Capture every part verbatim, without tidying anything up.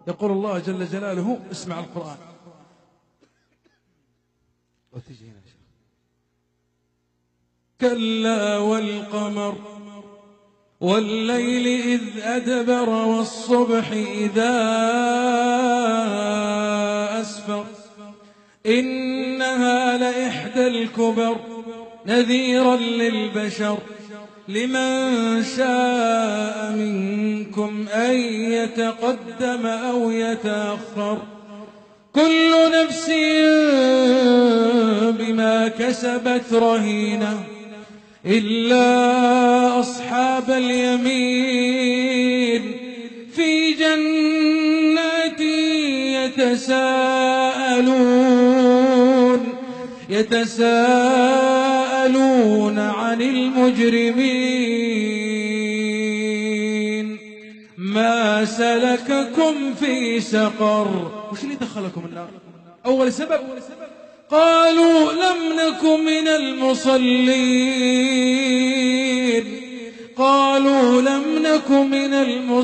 يقول الله جل جلاله: اسمع القرآن. كلا والقمر والليل إذ أدبر والصبح إذا أسفر إنها لإحدى الكبر نذيرا للبشر لمن شاء منكم أن يتقدم أو يتأخر كل نفس بما كسبت رهينة إلا أصحاب اليمين في جنات يتساءلون يتساءلون عن المجرمين ما سلككم في سقر. وش اللي دخلكم النار؟ أول سبب قالوا لم نك من المصلين قالوا لم نك من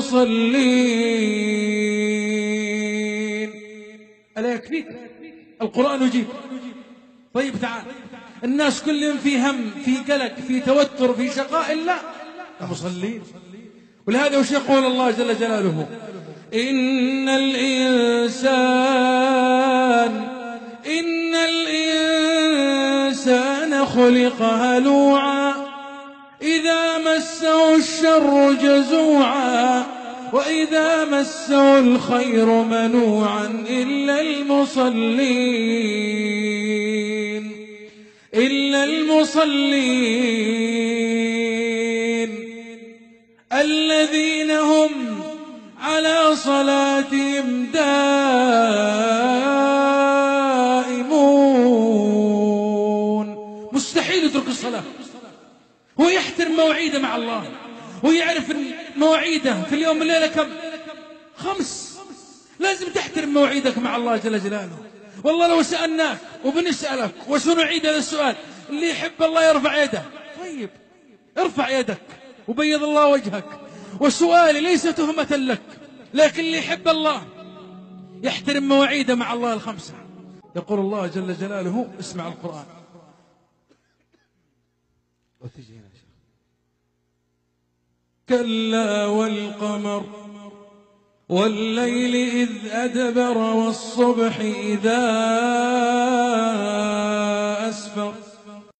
المصلين. ألا يكفيك القرآن يجيب؟ طيب تعال، الناس كلهم في هم، في قلق، في توتر، في شقاء، إلا المصلين. ولهذا وش يقول الله جل جلاله؟ إن الإنسان إن الإنسان خلق هلوعا إذا مسه الشر جزوعا وإذا مسه الخير منوعا إلا المصلين إلا المصلين الذين هم على صلاتهم دائمون. مستحيل يترك الصلاة، هو يحترم مواعيده مع الله، هو يعرف مواعيده في اليوم والليلة كم؟ خمس. لازم تحترم مواعيدك مع الله جل جلاله. والله لو سألناك وبنسألك وسنعيد هذا السؤال، اللي يحب الله يرفع يده. طيب ارفع يدك وبيض الله وجهك. وسؤالي ليس تهمة لك، لكن اللي يحب الله يحترم مواعيده مع الله الخمسة. يقول الله جل جلاله: اسمع القرآن. كلا والقمر والليل إذ أدبر والصبح إذا أسفر